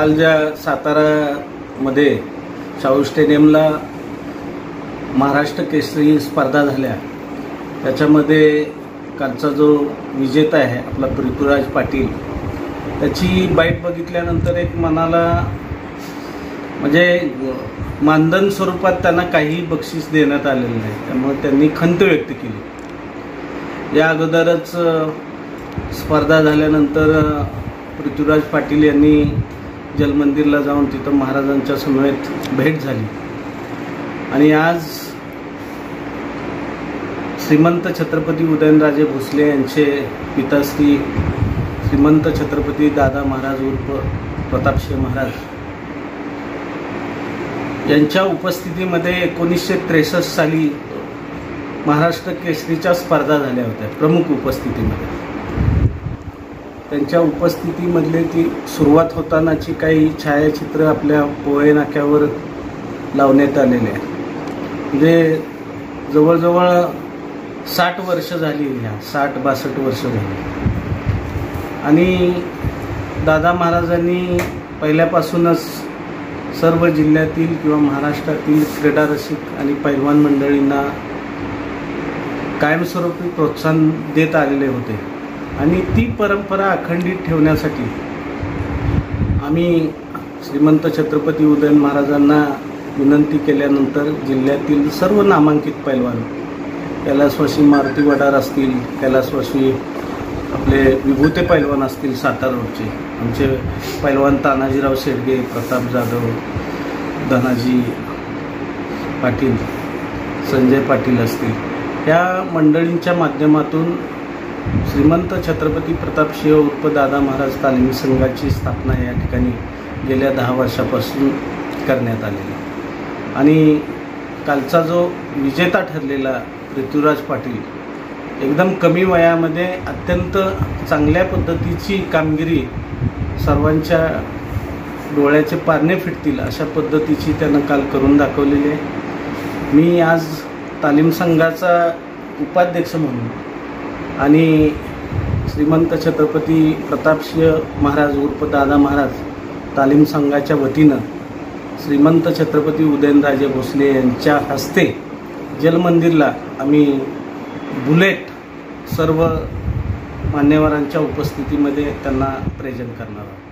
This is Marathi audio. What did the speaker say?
काल ज्या सातारामध्ये शाहू स्टेडियमला महाराष्ट्र केसरी स्पर्धा झाल्या त्याच्यामध्ये कालचा जो विजेता आहे आपला पृथ्वीराज पाटील, त्याची बाईट बघितल्यानंतर एक मनाला म्हणजे मानधन स्वरूपात त्यांना काही बक्षीस देण्यात आलेलं नाही, त्यामुळे त्यांनी खंत व्यक्त केली। या अगोदरच स्पर्धा झाल्यानंतर पृथ्वीराज पाटील यांनी जलमंदिरला जाऊन तिथं महाराजांच्या समवेत भेट झाली आणि आज श्रीमंत छत्रपती उदयनराजे भोसले यांचे पिताश्री श्रीमंत छत्रपती दादा महाराज उर्फ प्रतापसिंह महाराज यांच्या उपस्थितीमध्ये 1963 साली महाराष्ट्र केसरीच्या स्पर्धा झाल्या होत्या। प्रमुख उपस्थितीमध्ये त्यांच्या उपस्थितीमधले ती सुरुवात होतानाची काही छायाचित्र आपल्या पोळे नाक्यावर लावण्यात आलेले आहे। म्हणजे जवळजवळ 60 वर्ष झाली, ह्या 60-62 वर्ष झाली आणि दादा महाराजांनी पहिल्यापासूनच सर्व जिल्ह्यातील किंवा महाराष्ट्रातील क्रीडा रसिक आणि पैलवान मंडळींना कायमस्वरूपी प्रोत्साहन देत आलेले होते आणि ती परंपरा अखंडित ठेवण्यासाठी आम्ही श्रीमंत छत्रपती उदयन महाराजांना विनंती केल्यानंतर जिल्ह्यातील सर्व नामांकित पैलवान, कैलासवासी मारुती वडार असतील, कैलासवासी आपले विभूते पैलवान असतील, सातारा रोडचे आमचे पैलवान तानाजीराव शेडगे, प्रताप जाधव, धनाजी पाटील, संजय पाटील असतील, या मंडळींच्या माध्यमातून श्रीमंत छत्रपती प्रतापसिंह उर्फ दादा महाराज तालीम संघाची स्थापना या ठिकाणी गेल्या 10 वर्षापासून करण्यात आलेली आणि कालचा जो विजेता ठरलेला पृथ्वीराज पाटील एकदम कमी वयामध्ये अत्यंत चांगल्या पद्धतीची कामगिरी, सर्वांच्या डोळ्याचे पारणे फिटतील अशा पद्धतीची त्यानं काल करून दाखवलेली आहे। मी आज तालीम संघाचा उपाध्यक्ष म्हणून आणि श्रीमंत छत्रपती प्रतापसिंह महाराज उर्फ दादा महाराज तालीम संघाच्या वतीनं श्रीमंत छत्रपती उदयनराजे भोसले यांच्या हस्ते जलमंदिरला आम्ही बुलेट सर्व मान्यवरांच्या उपस्थितीमध्ये त्यांना प्रेझेंट करणार आहोत।